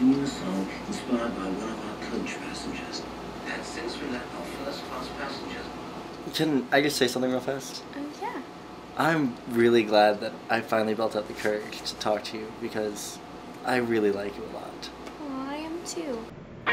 singing a song inspired by one of our coach passengers. And since we let our first-class passengers... Can I just say something real fast? Yeah. I'm really glad that I finally built up the courage to talk to you because I really like you a lot. Aw, I am too.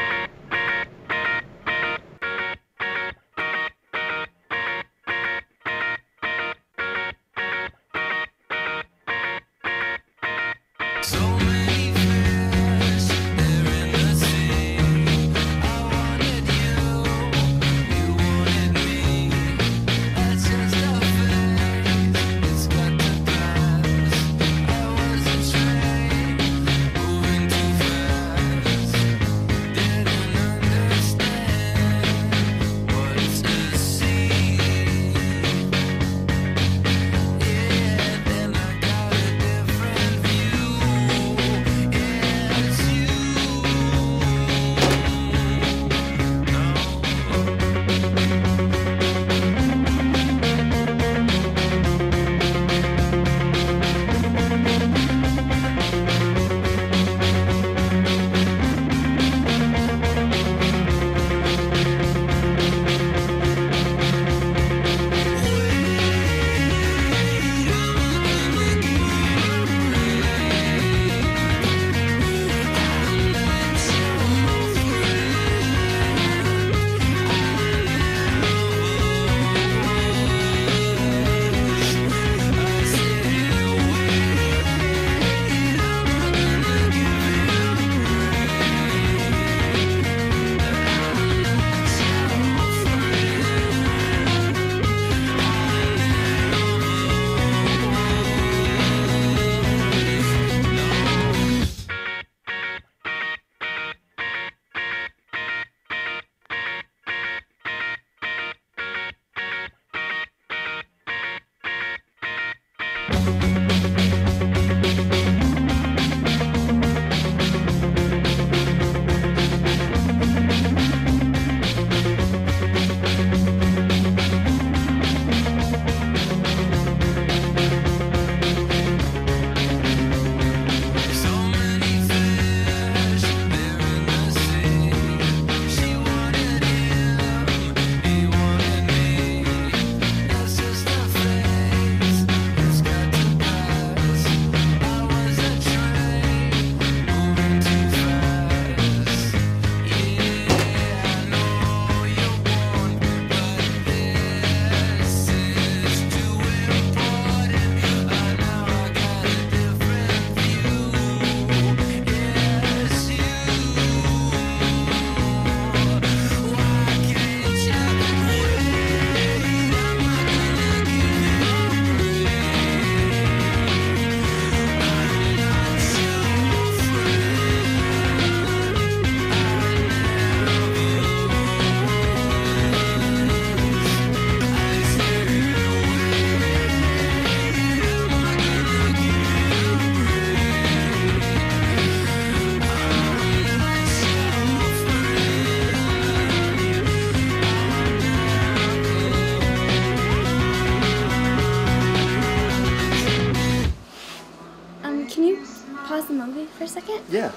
Can you pause the movie for a second? Yeah.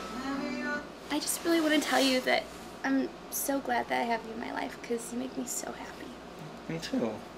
I just really want to tell you that I'm so glad that I have you in my life because you make me so happy. Me too.